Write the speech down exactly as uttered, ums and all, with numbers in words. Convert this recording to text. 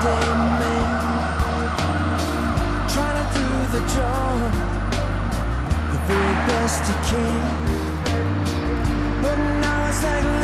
everyday man, trying to do the job the very best he can. But now it's like